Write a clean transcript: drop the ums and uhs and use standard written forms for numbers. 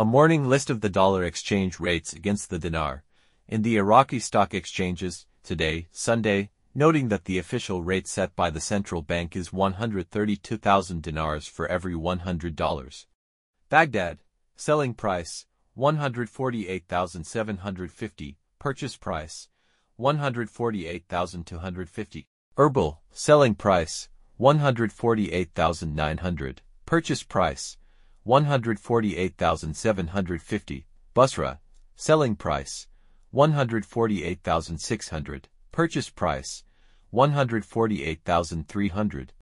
A morning list of the dollar exchange rates against the dinar in the Iraqi stock exchanges today, Sunday, noting that the official rate set by the central bank is 132,000 dinars for every $100. Baghdad, selling price, 148,750, purchase price, 148,250. Erbil, selling price, 148,900, purchase price, 148,750. Basra, selling price, 148,600, purchase price, 148,300.